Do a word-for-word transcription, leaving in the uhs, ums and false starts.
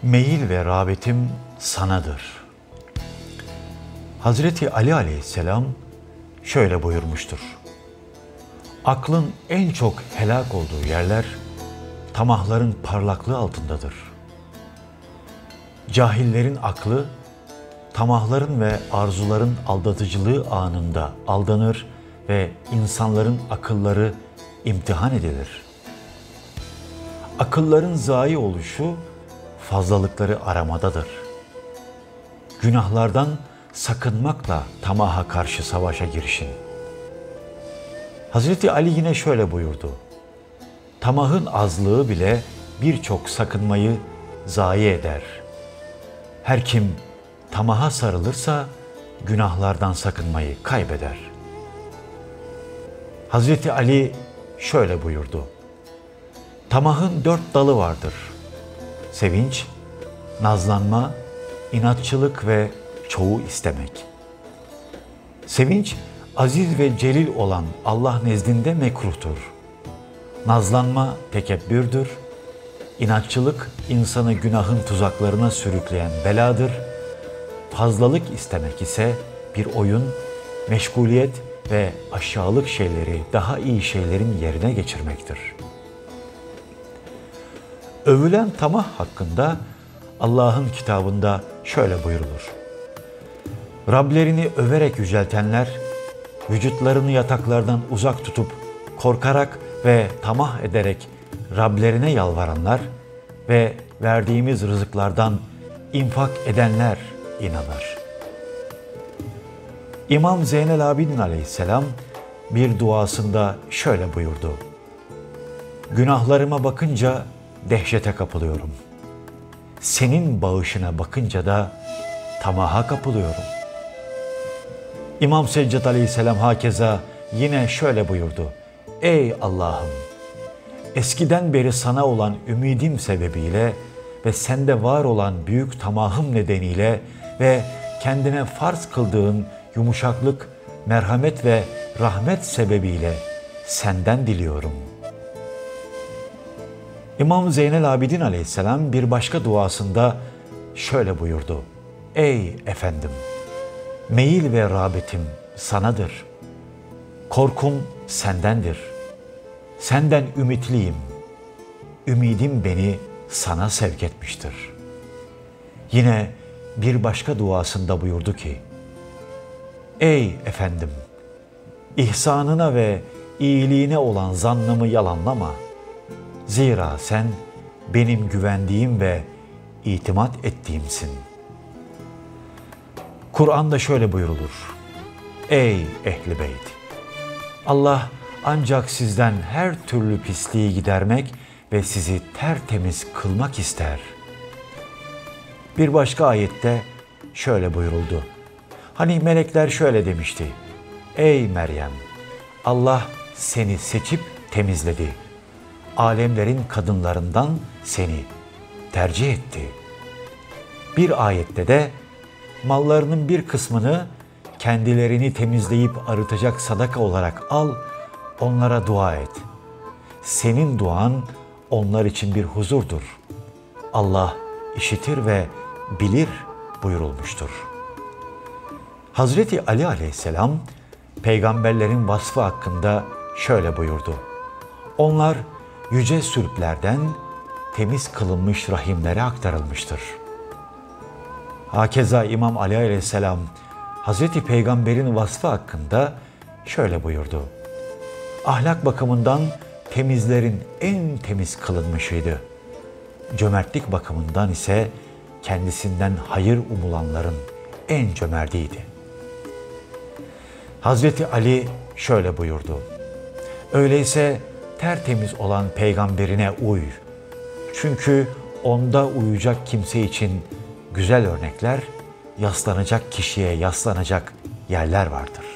Meyil ve rağbetim sanadır. Hazreti Ali Aleyhisselam şöyle buyurmuştur. Aklın en çok helak olduğu yerler tamahların parlaklığı altındadır. Cahillerin aklı tamahların ve arzuların aldatıcılığı anında aldanır ve insanların akılları imtihan edilir. Akılların zayi oluşu fazlalıkları aramadadır. Günahlardan sakınmakla tamaha karşı savaşa girişin. Hazreti Ali yine şöyle buyurdu. Tamahın azlığı bile birçok sakınmayı zayi eder. Her kim tamaha sarılırsa günahlardan sakınmayı kaybeder. Hazreti Ali şöyle buyurdu. Tamahın dört dalı vardır. Sevinç, nazlanma, inatçılık ve çoğu istemek. Sevinç, aziz ve celil olan Allah nezdinde mekruhtur. Nazlanma tekebbürdür. İnatçılık, insanı günahın tuzaklarına sürükleyen beladır. Fazlalık istemek ise bir oyun, meşguliyet ve aşağılık şeyleri daha iyi şeylerin yerine geçirmektir. Övülen tamah hakkında Allah'ın kitabında şöyle buyurulur. Rablerini överek yüceltenler, vücutlarını yataklardan uzak tutup korkarak ve tamah ederek Rablerine yalvaranlar ve verdiğimiz rızıklardan infak edenler inanır. İmam Zeynel Abidin Aleyhisselam bir duasında şöyle buyurdu. Günahlarıma bakınca dehşete kapılıyorum. Senin bağışına bakınca da tamaha kapılıyorum. İmam Seccad Aleyhisselam hakeza yine şöyle buyurdu. Ey Allah'ım! Eskiden beri sana olan ümidim sebebiyle ve sende var olan büyük tamahım nedeniyle ve kendine farz kıldığın yumuşaklık, merhamet ve rahmet sebebiyle senden diliyorum. İmam Zeynel Abidin Aleyhisselam bir başka duasında şöyle buyurdu. Ey efendim! Meyil ve rağbetim sanadır. Korkum sendendir. Senden ümitliyim. Ümidim beni sana sevk etmiştir. Yine bir başka duasında buyurdu ki, Ey efendim! İhsanına ve iyiliğine olan zannımı yalanlama. Zira sen benim güvendiğim ve itimat ettiğimsin. Kur'an'da şöyle buyurulur. Ey ehli beyt! Allah ancak sizden her türlü pisliği gidermek ve sizi tertemiz kılmak ister. Bir başka ayette şöyle buyuruldu. Hani melekler şöyle demişti. Ey Meryem! Allah seni seçip temizledi. Alemlerin kadınlarından seni tercih etti. Bir ayette de mallarının bir kısmını kendilerini temizleyip arıtacak sadaka olarak al, onlara dua et. Senin duan onlar için bir huzurdur. Allah işitir ve bilir buyurulmuştur. Hazreti Ali Aleyhisselam peygamberlerin vasfı hakkında şöyle buyurdu. Onlar yüce sürplerden temiz kılınmış rahimlere aktarılmıştır. Hakeza İmam Ali Aleyhisselam Hazreti Peygamber'in vasfı hakkında şöyle buyurdu. Ahlak bakımından temizlerin en temiz kılınmışıydı. Cömertlik bakımından ise kendisinden hayır umulanların en cömertiydi. Hazreti Ali şöyle buyurdu. Öyleyse tertemiz olan peygamberine uy. Çünkü onda uyacak kimse için güzel örnekler, yaslanacak kişiye yaslanacak yerler vardır.